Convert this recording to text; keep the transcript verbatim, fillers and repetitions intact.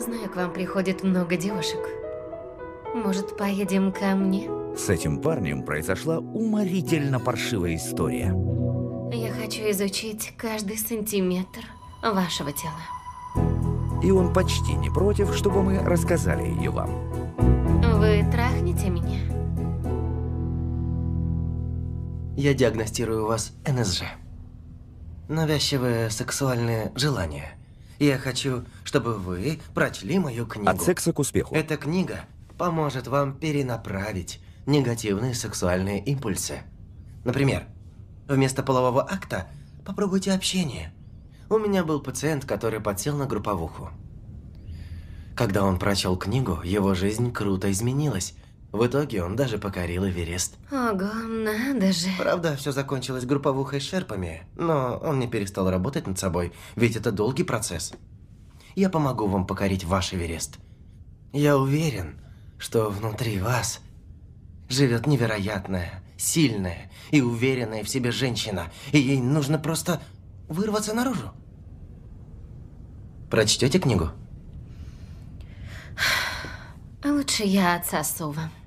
Знаю, к вам приходит много девушек. Может, поедем ко мне? С этим парнем произошла уморительно паршивая история. Я хочу изучить каждый сантиметр вашего тела. И он почти не против, чтобы мы рассказали ее вам. Вы трахнете меня? Я диагностирую у вас эн эс же. Навязчивое сексуальное желание. Я хочу, чтобы вы прочли мою книгу. От секса к успеху. Эта книга поможет вам перенаправить негативные сексуальные импульсы. Например, вместо полового акта попробуйте общение. У меня был пациент, который подсел на групповуху. Когда он прочел книгу, его жизнь круто изменилась. В итоге он даже покорил Эверест. Ого, надо же. Правда, все закончилось групповухой с шерпами, но он не перестал работать над собой, ведь это долгий процесс. Я помогу вам покорить ваш Эверест. Я уверен, что внутри вас живет невероятная, сильная и уверенная в себе женщина, и ей нужно просто вырваться наружу. Прочтете книгу? Лучше я отсосу вам.